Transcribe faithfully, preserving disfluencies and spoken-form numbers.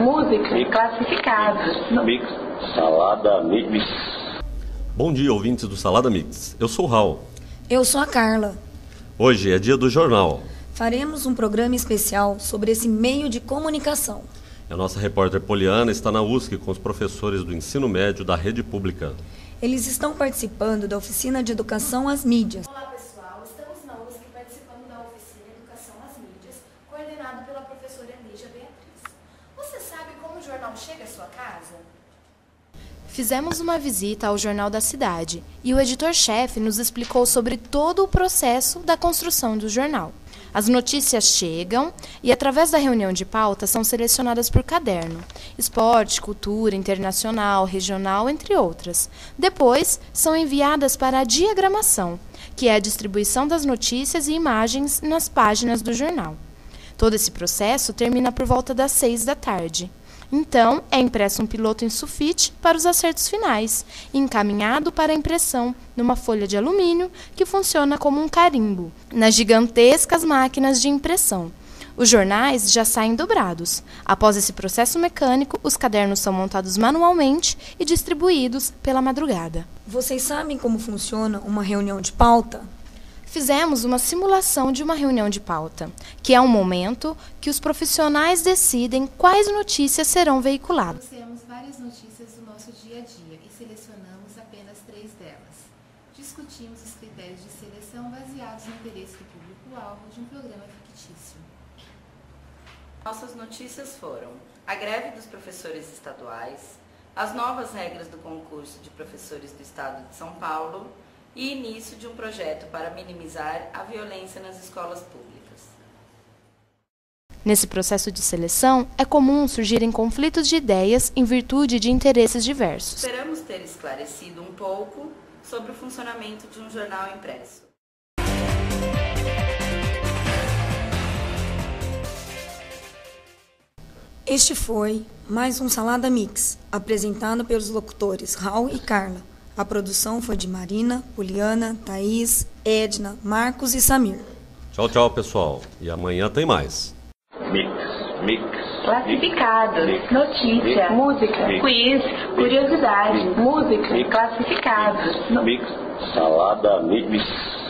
música, mix, classificados. Mix, salada mix. Bom dia, ouvintes do Salada Mix. Eu sou o Raul. Eu sou a Carla. Hoje é dia do jornal. Faremos um programa especial sobre esse meio de comunicação. A nossa repórter Poliana está na U S C com os professores do ensino médio da rede pública. Eles estão participando da oficina de educação às mídias. Olá pessoal, estamos na U S C participando da oficina Educação às Mídias, coordenado pela professora Lígia Beatriz. Você sabe como o jornal chega à sua casa? Fizemos uma visita ao Jornal da Cidade e o editor-chefe nos explicou sobre todo o processo da construção do jornal. As notícias chegam e, através da reunião de pauta, são selecionadas por caderno. Esporte, cultura, internacional, regional, entre outras. Depois, são enviadas para a diagramação, que é a distribuição das notícias e imagens nas páginas do jornal. Todo esse processo termina por volta das seis da tarde. Então, é impresso um piloto em sulfite para os acertos finais e encaminhado para a impressão numa folha de alumínio que funciona como um carimbo, nas gigantescas máquinas de impressão. Os jornais já saem dobrados. Após esse processo mecânico, os cadernos são montados manualmente e distribuídos pela madrugada. Vocês sabem como funciona uma reunião de pauta? Fizemos uma simulação de uma reunião de pauta, que é um momento que os profissionais decidem quais notícias serão veiculadas. Trouxemos várias notícias do nosso dia a dia e selecionamos apenas três delas. Discutimos os critérios de seleção baseados no interesse do público-alvo de um programa fictício. Nossas notícias foram a greve dos professores estaduais, as novas regras do concurso de professores do Estado de São Paulo, e início de um projeto para minimizar a violência nas escolas públicas. Nesse processo de seleção, é comum surgirem conflitos de ideias em virtude de interesses diversos. Esperamos ter esclarecido um pouco sobre o funcionamento de um jornal impresso. Este foi mais um Salada Mix, apresentado pelos locutores Raul e Carla. A produção foi de Marina, Poliana, Thaís, Edna, Marcos e Samir. Tchau, tchau, pessoal. E amanhã tem mais. Mix, mix. Classificados, mix, notícia, mix, música, mix, quiz, mix, curiosidade, mix, música, mix, classificados. Mix, salada mix.